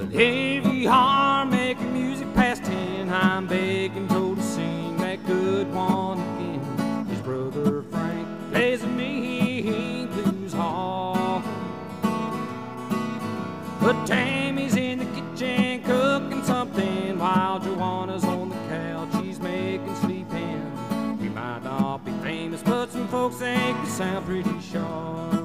Heavy heart making music past 10. I'm begging Joe to sing that good one again. His brother Frank plays with me blues hall. But Tammy's in the kitchen cooking something while Joanna's on the couch. She's making sleeping. We might not be famous, but some folks think we sound pretty sharp.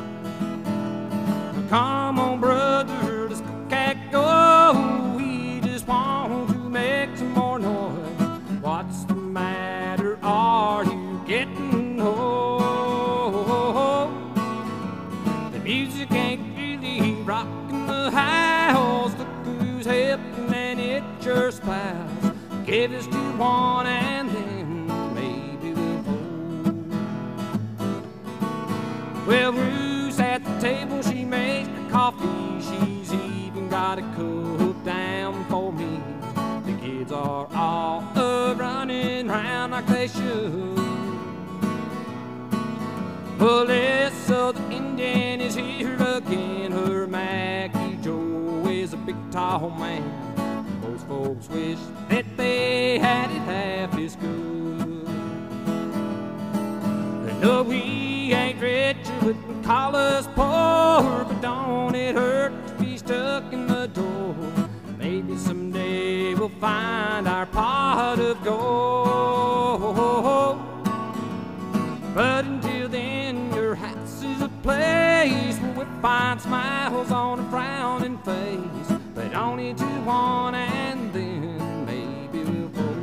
Come on, brother, let's cook and go. We just want to make some more noise. What's the matter? Are you getting old? The music ain't really rocking the house. Look who's helping and it your spouse. Give us to one and then maybe we'll hold. Well, Ruth's at the table, she makes the coffee. She's even got it cooked down for me. The kids are all running around like they should. Melissa, the Indian, is here again. Her Mackie Joe is a big tall man. Most folks wish that they had it half as good. No, we ain't rich, wouldn't call us poor, but don't it hurt to be stuck in the door? Maybe someday we'll find our pot of gold. But until then, your house is a place where we find smiles on a frowning face. But only to one and then maybe we'll fold.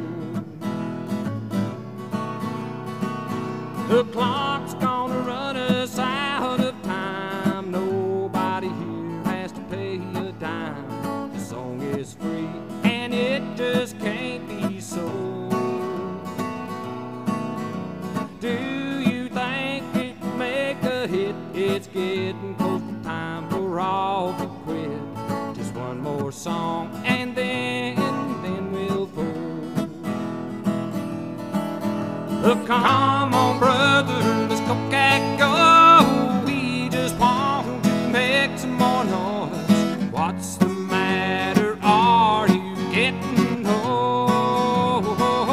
The clock's gonna run us out of time. Nobody here has to pay a dime. The song is free and it just can't be sold. Do you think it will make a hit? It's getting close to time for all to quit. Just one more song and then we'll fold. Come on, brother, let's go and go. We just want to make some more noise. What's the matter? Are you getting old?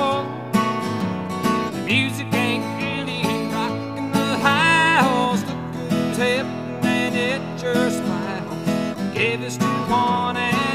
The music ain't really rocking the house. Look who's helping and it just smiles. Give us to one and